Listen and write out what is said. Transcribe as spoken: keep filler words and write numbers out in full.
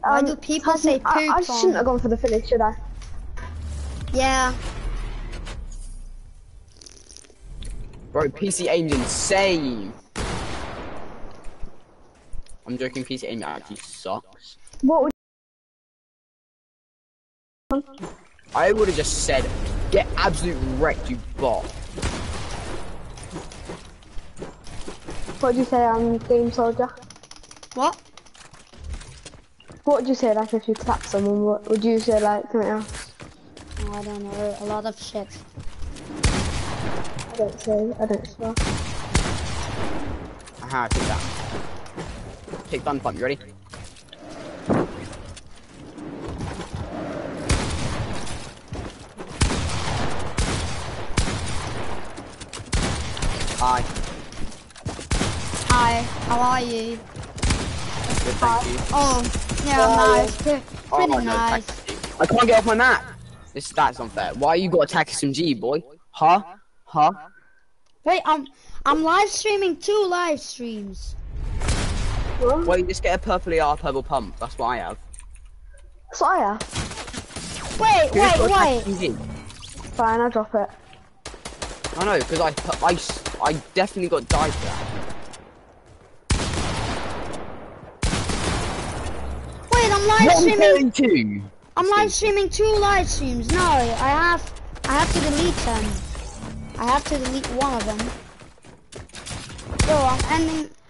Why Um, do people Tyson, say poop I, I shouldn't on- have gone for the finish, should I? Yeah. Bro, P C aim's insane. I'm joking, P C aim actually sucks. What would I would have just said, get absolute wrecked, you bot. What would you say, um, Game Soldier? What? What would you say, like, if you clap someone? What would you say, like, something else? Oh, I don't know. A lot of shit. I don't say, I don't swear. Aha, take that. Take gun pump, you ready? Hi. Hi, how are you? Good, thank you. Oh, yeah, I'm nice. Pretty, Oh, pretty no, nice. I can't get off my map. This that's unfair. Why you got to attack S M G, boy? Huh? Huh? Wait, I'm I'm live streaming two live streams. What? Well, you just get a purple A R purple pump. That's what I have. So I have. Wait, You just wait, gotta attack wait. S M G. Fine, I'll drop it. I know, because I, I, I definitely got died for that. Wait, I'm live streaming. Two. I'm live streaming two live streams. No, I have I have to delete them. I have to delete one of them. So I'm ending